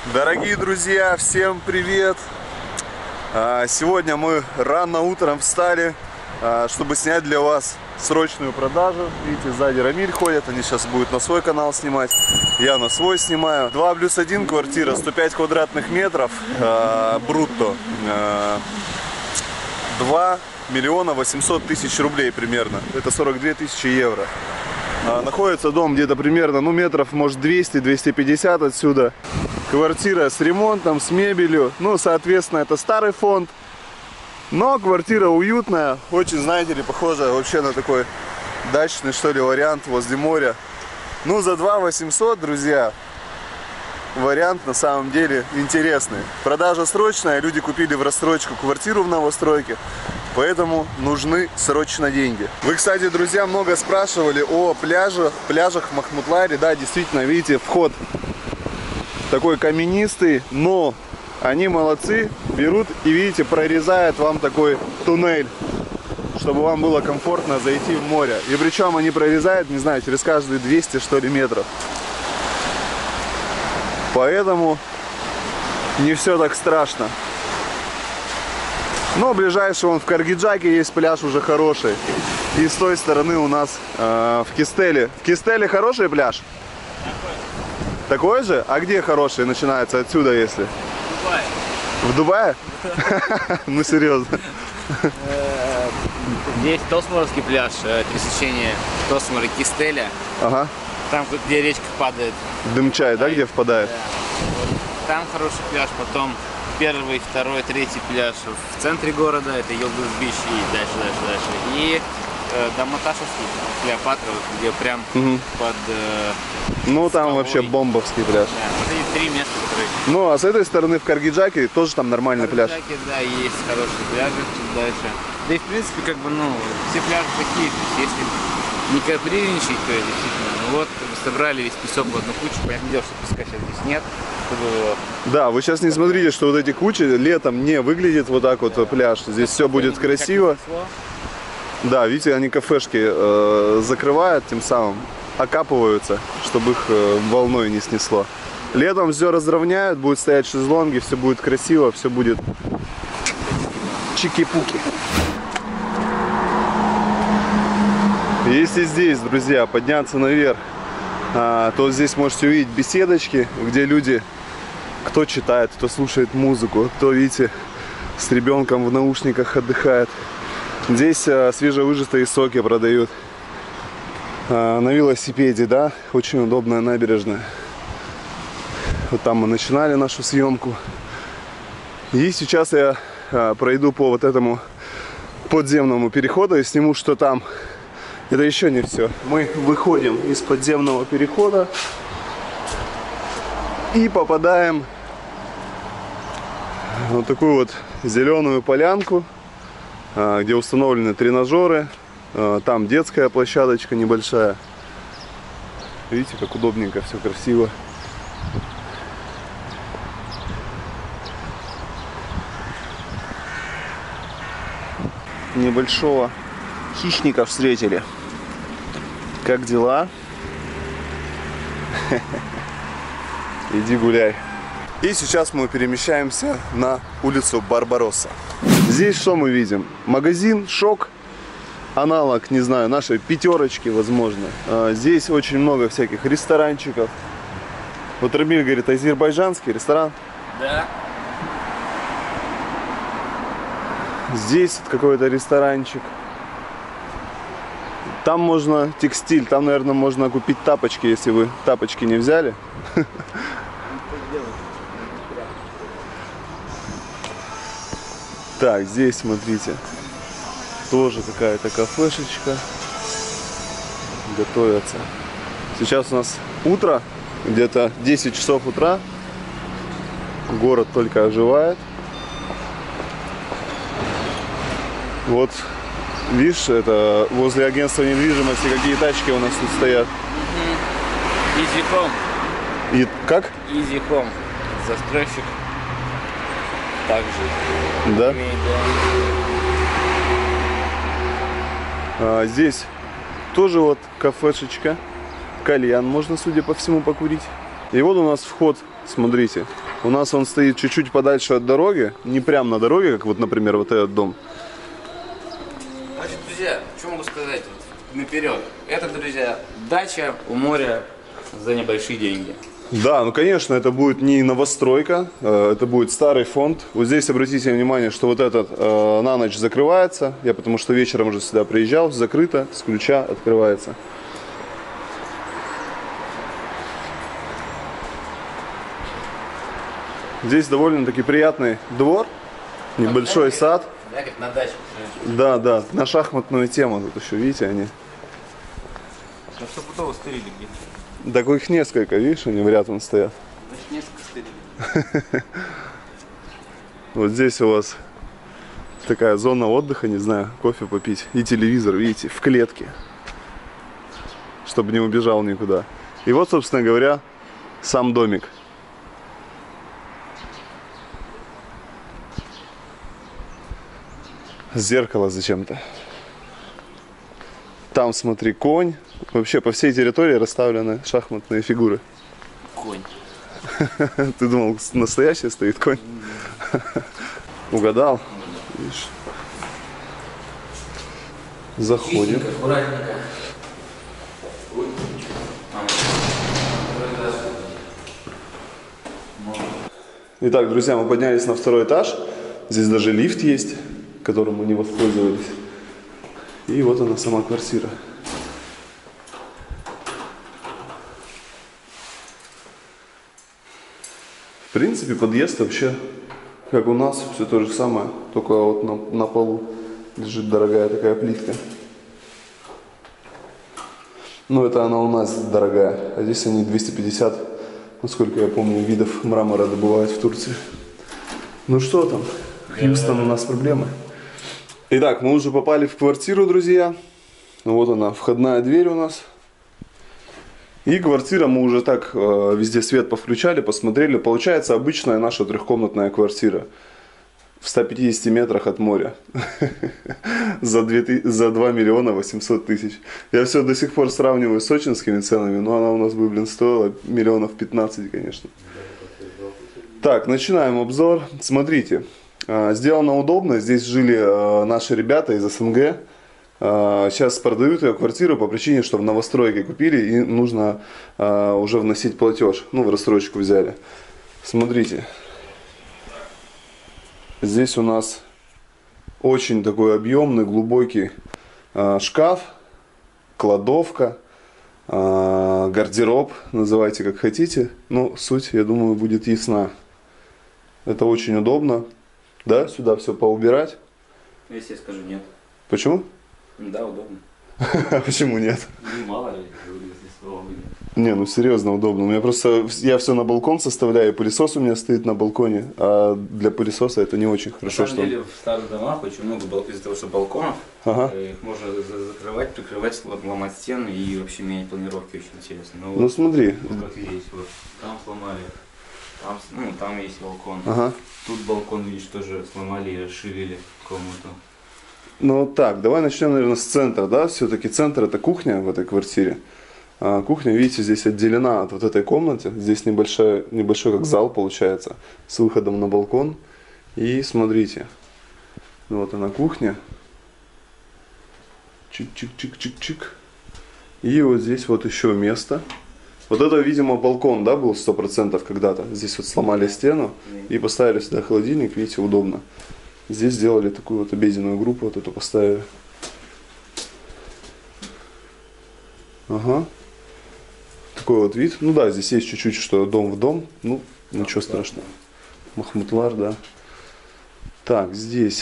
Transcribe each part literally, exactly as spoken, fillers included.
Дорогие друзья, всем привет! Сегодня мы рано утром встали, чтобы снять для вас срочную продажу. Видите, сзади Рамиль ходит, они сейчас будут на свой канал снимать, я на свой снимаю. два плюс один квартира, сто пять квадратных метров, брутто, два миллиона восемьсот тысяч рублей примерно, это сорок две тысячи евро. Находится дом где-то примерно, ну, метров, может, двести — двести пятьдесят отсюда. Квартира с ремонтом, с мебелью. Ну, соответственно, это старый фонд. Но квартира уютная. Очень, знаете ли, похожа вообще на такой дачный, что ли, вариант возле моря. Ну, за два восемьсот, друзья, вариант на самом деле интересный. Продажа срочная. Люди купили в рассрочку квартиру в новостройке. Поэтому нужны срочно деньги. Вы, кстати, друзья, много спрашивали о пляжах, пляжах в Махмутларе. Да, действительно, видите, вход такой каменистый, но они молодцы, берут и, видите, прорезают вам такой туннель, чтобы вам было комфортно зайти в море. И причем они прорезают, не знаю, через каждые двести, что ли, метров. Поэтому не все так страшно. Но ближайший вон в Каргиджаке есть пляж уже хороший. И с той стороны у нас э, в Кистеле. В Кистеле хороший пляж? Такой же? А где хороший начинается отсюда, если? В Дубае. В Дубае? Ну серьезно. Здесь Тосморский пляж, пересечение Тосмора и Кистеля. Ага. Там, где речка падает. Дымчай, да, где впадает? Там хороший пляж, потом первый, второй, третий пляж в центре города, это Йылдыз-Бич и дальше, дальше, дальше. И э, Даматашевский, Клеопатра, где прям угу. под... Э, ну там скалой. Вообще бомбовский пляж. Да, вот эти три места, которые... Ну а с этой стороны в Каргиджаке тоже там нормальный пляж. В Каргиджаке, да, есть хорошие пляжи дальше. Да и в принципе, как бы, ну, все пляжи такие, то есть если не капризничать, то действительно, ну вот, собрали весь песок в одну кучу, понятное дело, что песка сейчас здесь нет. Да, вы сейчас не смотрите, что вот эти кучи летом не выглядит вот так вот пляж. Здесь все будет красиво. Да, видите, они кафешки э, закрывают, тем самым окапываются, чтобы их э, волной не снесло. Летом все разровняют, будут стоять шезлонги, все будет красиво, все будет чики-пуки. Если здесь, друзья, подняться наверх, а, то здесь можете увидеть беседочки, где люди, кто читает, кто слушает музыку, кто, видите, с ребенком в наушниках отдыхает. Здесь а, свежевыжатые соки продают а, на велосипеде, да, очень удобная набережная. Вот там мы начинали нашу съемку. И сейчас я а, пройду по вот этому подземному переходу и сниму, что там. Это еще не все. Мы выходим из подземного перехода и попадаем в вот такую вот зеленую полянку, где установлены тренажеры. Там детская площадочка небольшая. Видите, как удобненько, все красиво. Небольшого хищника встретили. Как дела? Иди гуляй. И сейчас мы перемещаемся на улицу Барбаросса. Здесь что мы видим? Магазин Шок. Аналог, не знаю, нашей пятерочки, возможно. Здесь очень много всяких ресторанчиков. Вот Рамиль говорит, азербайджанский ресторан. Да. Здесь какой-то ресторанчик. Там можно текстиль, там, наверное, можно купить тапочки, если вы тапочки не взяли. Так, здесь, смотрите, тоже какая-то кафешечка. Готовятся. Сейчас у нас утро, где-то десять часов утра. Город только оживает. Вот. Видишь, это возле агентства недвижимости какие тачки у нас тут стоят. Easy Home. И как? Easy Home. Застройщик также. Да? Имеет, да. А, здесь тоже вот кафешечка. Кальян можно, судя по всему, покурить. И вот у нас вход Смотрите, у нас он стоит чуть-чуть подальше от дороги, не прям на дороге, как вот, например, вот этот дом. Значит, друзья, что могу сказать наперед? Это, друзья, дача у моря за небольшие деньги. Да, ну конечно, это будет не новостройка, это будет старый фонд. Вот здесь обратите внимание, что вот этот э, на ночь закрывается. Я потому что вечером уже сюда приезжал, закрыто, с ключа открывается. Здесь довольно-таки приятный двор, небольшой сад. Да, как на даче. Да, да, на шахматную тему тут еще, видите, они. На стопудово стырили где-то. Так их несколько, видишь, они в ряд вон стоят. Значит, несколько стырили. Вот здесь у вас такая зона отдыха, не знаю, кофе попить. И телевизор, видите, в клетке. Чтобы не убежал никуда. И вот, собственно говоря, сам домик. Зеркало зачем-то. Там, смотри, конь. Вообще по всей территории расставлены шахматные фигуры. Конь. Ты думал, настоящий стоит конь? Угадал? Видишь? Заходим. Аккуратненько. Итак, друзья, мы поднялись на второй этаж. Здесь даже лифт есть, которым мы не воспользовались. И вот она, сама квартира. В принципе, подъезд вообще, как у нас, все то же самое, только вот на, на полу лежит дорогая такая плитка. Ну, это она у нас дорогая, а здесь они двести пятьдесят, насколько я помню, видов мрамора добывают в Турции. Ну что там, Хьюстон, у нас проблемы. Итак, мы уже попали в квартиру, друзья. Вот она, входная дверь у нас. И квартира, мы уже так э, везде свет повключали, посмотрели. Получается обычная наша трехкомнатная квартира. В ста пятидесяти метрах от моря. За два миллиона восемьсот тысяч. Я все до сих пор сравниваю с сочинскими ценами, но она у нас бы, блин, стоила миллионов пятнадцать, конечно. Так, начинаем обзор. Смотрите, э, сделано удобно. Здесь жили э, наши ребята из СНГ. Сейчас продают ее квартиру по причине, что в новостройке купили и нужно а, уже вносить платеж. Ну, в рассрочку взяли. Смотрите. Здесь у нас очень такой объемный, глубокий а, шкаф, кладовка, а, гардероб, называйте как хотите. Но суть, я думаю, будет ясна. Это очень удобно. Да, сюда все поубирать. Если я скажу нет. Почему? Да, удобно. А почему нет? Ну, мало ли, если слово выйдет. Не, ну серьезно удобно. У меня просто, я все на балкон составляю, пылесос у меня стоит на балконе, а для пылесоса это не очень хорошо. На самом деле, в старых домах очень много, из-за того, что балконов, ага. их можно закрывать, прикрывать, ломать стены и вообще менять планировки, очень интересно. Но ну вот, смотри. Вот как есть, вот, там сломали, там, ну, там есть балкон. Ага. Тут балкон, видишь, тоже сломали и расширили комнату. Ну так, давай начнем, наверное, с центра, да, все-таки центр это кухня в этой квартире. А кухня, видите, здесь отделена от вот этой комнаты, здесь небольшой, небольшой как зал получается, с выходом на балкон. И смотрите, вот она кухня, чик-чик-чик-чик-чик. И вот здесь вот еще место. Вот это, видимо, балкон, да, был сто процентов когда-то. Здесь вот сломали стену и поставили сюда холодильник, видите, удобно. Здесь сделали такую вот обеденную группу, вот эту поставили. Ага. Такой вот вид. Ну да, здесь есть чуть-чуть, что дом в дом. Ну, ничего страшного. Махмутлар, да. Так, здесь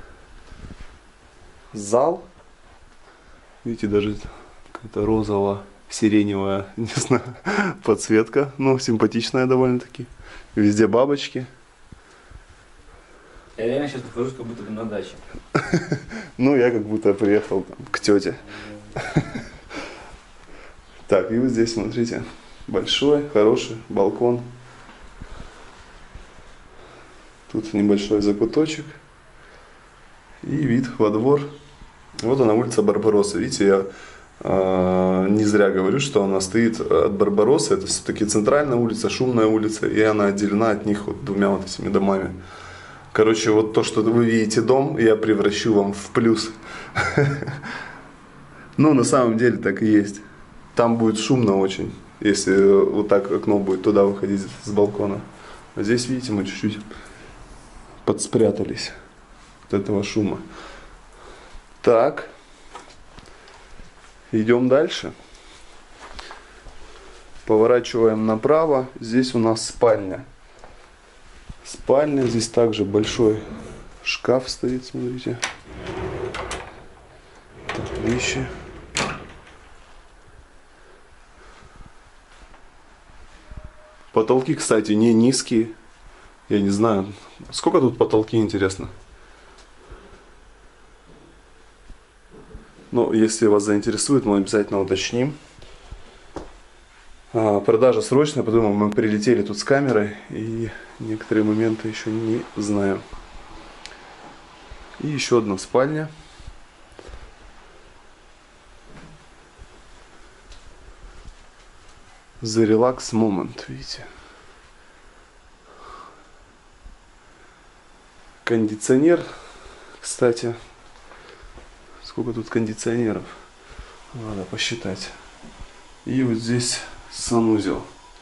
зал. Видите, даже какая-то розово-сиреневая, не знаю, подсветка. Ну, симпатичная довольно-таки. Везде бабочки. Я реально сейчас нахожусь как будто бы на даче. Ну, я как будто приехал там, к тете. Так, и вот здесь, смотрите, большой, хороший балкон. Тут небольшой закуточек. И вид во двор. Вот она, улица Барбаросса. Видите, я Не зря говорю, что она стоит от Барбароссы. Это все-таки центральная улица, шумная улица, и она отделена от них вот двумя вот этими домами. Короче, вот то, что вы видите дом, я превращу вам в плюс. Но на самом деле так и есть. Там будет шумно очень, если вот так окно будет туда выходить с балкона. А здесь, видите, мы чуть-чуть подспрятались от этого шума. Так. Идем дальше. Поворачиваем направо. Здесь у нас спальня. Спальня. Здесь также большой шкаф стоит, смотрите. Так, вещи. Потолки, кстати, не низкие. Я не знаю, сколько тут потолки, интересно. Но если вас заинтересует, мы обязательно уточним. А, продажа срочная, потому мы прилетели тут с камерой и некоторые моменты еще не знаю. И еще одна спальня. The Relax Moment, видите. Кондиционер, кстати. Сколько тут кондиционеров? Надо посчитать. И вот здесь санузел.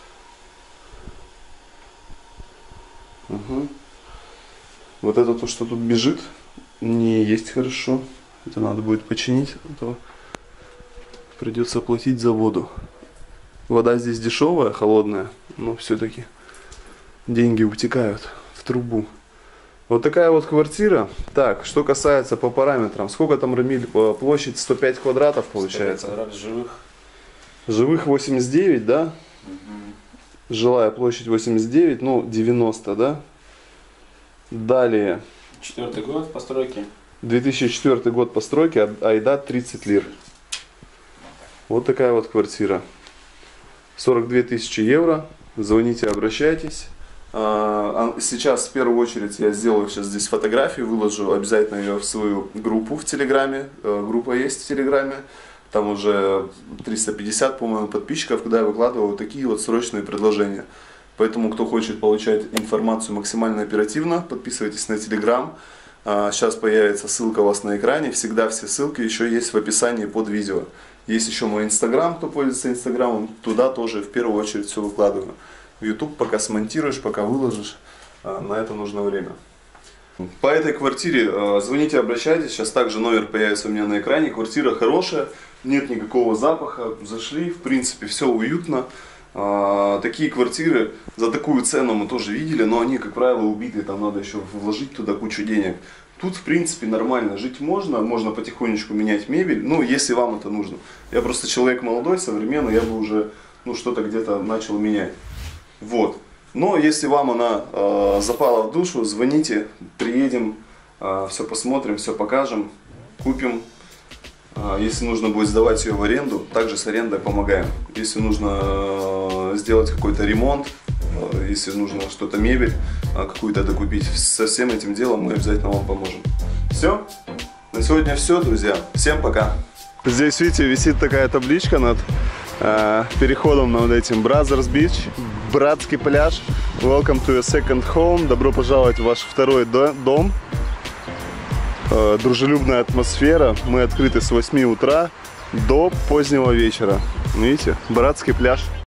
Угу. Вот это то, что тут бежит, не есть хорошо. Это надо будет починить. А то придется платить за воду. Вода здесь дешевая, холодная, но все-таки деньги утекают в трубу. Вот такая вот квартира. Так, что касается по параметрам. Сколько там, Рамиль, площадь? сто пять квадратов получается? сто пять квадратов живых. Живых восемьдесят девять, да? Угу. Жилая площадь восемьдесят девять, ну девяносто, да? Далее. Четвертый год постройки. две тысячи четвёртый год постройки, айда тридцать лир. Вот такая вот квартира. сорок две тысячи евро. Звоните, обращайтесь. Сейчас в первую очередь я сделаю сейчас здесь фотографию, выложу обязательно ее в свою группу в Телеграме. Группа есть в Телеграме. Там уже триста пятьдесят, по-моему, подписчиков, куда я выкладываю вот такие вот срочные предложения. Поэтому, кто хочет получать информацию максимально оперативно, подписывайтесь на Телеграм. Сейчас появится ссылка у вас на экране. Всегда все ссылки еще есть в описании под видео. Есть еще мой Инстаграм, кто пользуется Инстаграмом. Туда тоже в первую очередь все выкладываю. В YouTube пока смонтируешь, пока выложишь, на это нужно время. По этой квартире звоните, обращайтесь. Сейчас также номер появится у меня на экране. Квартира хорошая, нет никакого запаха. Зашли, в принципе, все уютно. Такие квартиры за такую цену мы тоже видели, но они, как правило, убитые. Там надо еще вложить туда кучу денег. Тут, в принципе, нормально жить можно. Можно потихонечку менять мебель, ну, если вам это нужно. Я просто человек молодой, современный, я бы уже ну, что-то где-то начал менять. Вот. Но если вам она э, запала в душу, звоните, приедем, э, все посмотрим, все покажем, купим. Э, если нужно будет сдавать ее в аренду, также с арендой помогаем. Если нужно э, сделать какой-то ремонт, э, если нужно что-то, мебель э, какую-то докупить, со всем этим делом мы обязательно вам поможем. Все. На сегодня все, друзья. Всем пока. Здесь, видите, висит такая табличка над э, переходом на вот этим Brothers Beach. Братский пляж. Welcome to your second home. Добро пожаловать в ваш второй дом. Э, дружелюбная атмосфера. Мы открыты с восьми утра до позднего вечера. Видите? Братский пляж.